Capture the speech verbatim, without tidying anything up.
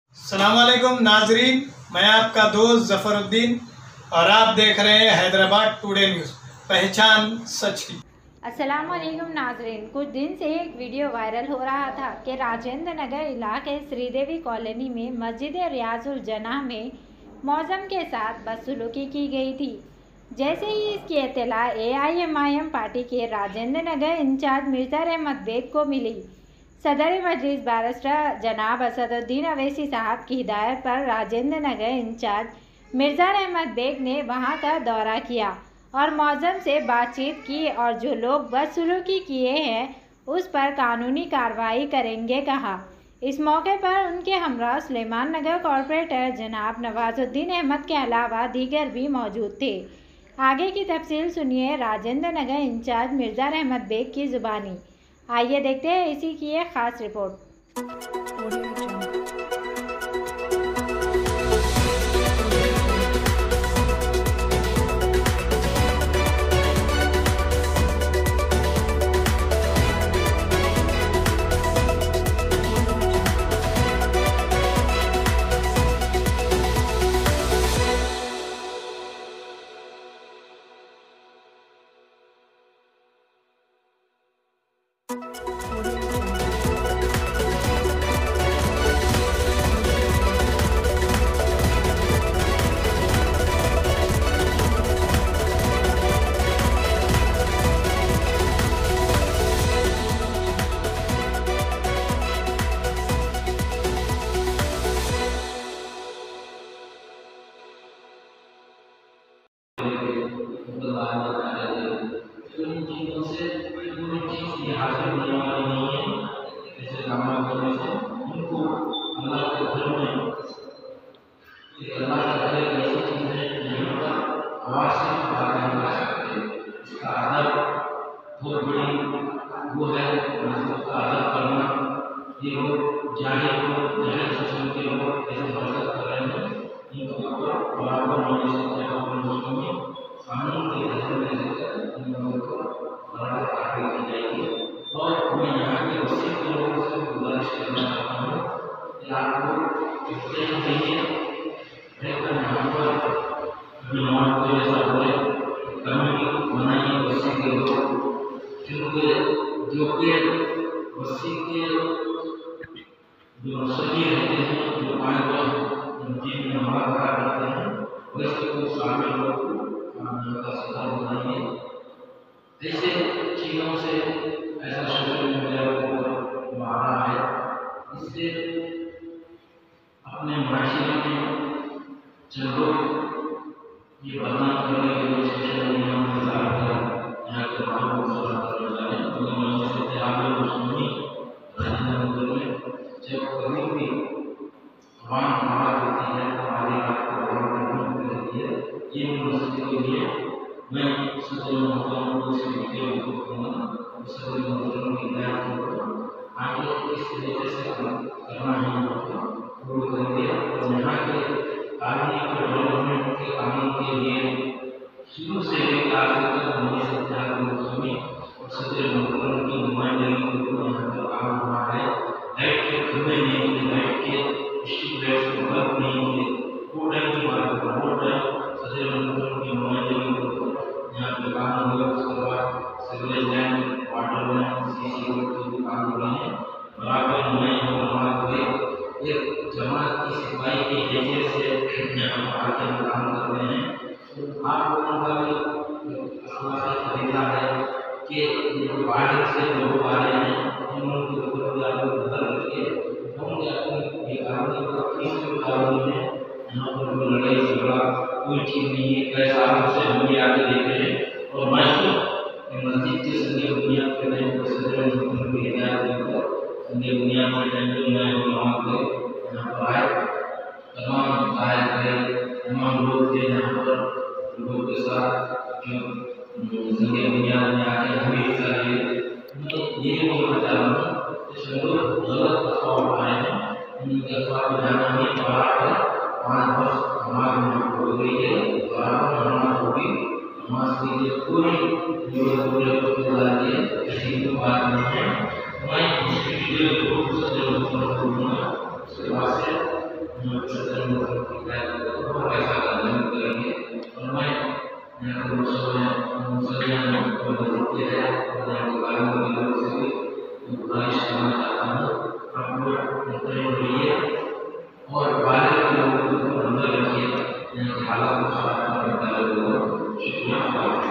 अस्सलामुअलैकुम नाजरीन, मैं आपका दोस्त जफरुद्दीन और आप देख रहे हैं हैदराबाद टुडे न्यूज़, पहचान सच की। अस्सलामुअलैकुम नाजरीन, कुछ दिन से एक वीडियो वायरल हो रहा था कि राजेंद्र नगर इलाके श्रीदेवी कॉलोनी में मस्जिद रियाजुल जन्नाह में मौज़म के साथ बदसलूकी की गई थी। जैसे ही इसकी इत्तला A I M I M party के राजेंद्र नगर इंचार्ज मिर्ज़ा रहमत बेग को मिली, सदर मजलिस बैरिस्टर जनाब असदुद्दीन अवैसी साहब की हिदायत पर राजेंद्र नगर इंचार्ज मिर्ज़ा रहमत बेग ने वहां का दौरा किया और मौज़म से बातचीत की और जो लोग बदसलूकी किए हैं उस पर कानूनी कार्रवाई करेंगे कहा। इस मौके पर उनके हमरा सुलेमान नगर कॉरपोरेटर जनाब नवाजुद्दीन अहमद के अलावा दीगर भी मौजूद थे। आगे की तफसील सुनिए राजेंद्र नगर इंचार्ज मिर्ज़ा रहमत बेग की ज़ुबानी। आइए देखते हैं इसी की एक ख़ास रिपोर्ट। इन चीज़ों से कोई चीज़ ये हासिल होने वाली नहीं है। ऐसे काम करने से उनको अल्लाह के घर में ये अल्लाह का घर एक ऐसी चीज़ है जहाँ पर आवाज़ से बात नहीं कर सकते। इसका अदब बहुत बड़ी वो है, उसका अदब करना। ये लोग जाहिर लोग जाहिर किस्म के लोग ऐसे हरकत कर रहे हैं, इनके ऊपर बराबर होने से कानून के दायरे में रहकर इन लोगों को बराबर कार्रवाई की जाएगी। और मैं यहाँ के वसीय के लोगों से गुजारिश करना चाहता हूँ कि आप लोग इतने चाहिए रहकर यहाँ पर नमाज को जैसा बोले कमेटी बनाइए वसीय के लोग, क्योंकि जो के वसीय के जो सही रहते हैं, जो पाँच वक्त मस्जिद में नमाज पढ़ा करते हैं, वैसे को शामिल लोग का सुधार बनाइए। ऐसे चीज़ों से ऐसा सोशल मीडिया को आ रहा है, इससे अपने माशरे में चलो ये बदनाम करने के लिए सोशल मीडिया में प्रचार कर यहाँ के माहौल को सुधार करना चाहें। तो मैं सोचते आप लोग सुनिए राजेंद्र नगर में जब कभी भी आवाम नाराज होती है तो हमारी बात को आवाम करनी रहती है। ये मस्जिद के लिए मैं सदर मोहतरम को इस वीडियो को कहूँगा, सदर मोहतरम की हिदायत को आगे इस तरीके से करना है वो करेंगे। और यहाँ के कानूनी डेवलपमेंट के कानून के लिए शुरू से लेकर आगे तक हमें सत्याग्रह में और सदर मोहतरम की नुमाइंदगी को यहाँ पर काम हुआ है। लाइट के खंभे नहीं है, लाइट के स्ट्रीट लाइट के बल्ब नहीं है, वो टाइम की बात है, वो टाइम सदर मोहतरम की नुमाइंदगी को यहाँ पे काम हुआ। उसके बाद sewerage line, water line, C C road के भी काम हो रहे हैं। बराबर नए निर्माण हुए, एक जमात की सिपाही की हैसियत से यहाँ पर आके हम काम कर रहे हैं। तो आप लोगों का भी हमारा तरीका है कि जो बाहर से लोग आ रहे हैं इन लोगों के ऊपर भी आप लोग नजर रखिए। होंगे अपनी ये कानूनी को किसी कानून में यहाँ पर कोई लड़ाई झगड़ा कोई चीज़ नहीं है। कई सालों से हम ये आगे देख रहे हैं और मैं तो मस्जिद के संगे बुनियाद के टाइम पर सदर मोहतरम की हिदायत देकर संगे बुनियाद के टाइम पर मैं वहाँ पे यहाँ पर आए, तमाम गायक गए, तमाम लोग थे यहाँ पर, लोगों के साथ जो संगे बुनियाद में आके हमें हिस्सा लिए। मैं ये बोलना चाह रहा हूँ कि सब लोग गलत अफवाह उठा रहे हैं, उनकी अफवाह को जाना नहीं पड़ा है। पाँच वर्ष हमारे यहाँ हो गई है, बराबर नमाज होगी, नमाज के लिए कोई जो बोले तो ऐसी कोई बात नहीं है। मैं इस वीडियो को सदर मोहतरम को दूंगा, उसके बाद से जो सदन में है वो ऐसा करने करेंगे और मैं यहाँ के दोस्तों में मुसलियाँ को मदद किया है और यहाँ के बारे में लोगों से भी गुजारिश करना चाहता हूँ आप लोग मुतमिन रहिए और बाहर के लोगों को अंदर रखिए यहाँ के हालात को खराब करने वाले लोगों को शुक्रिया।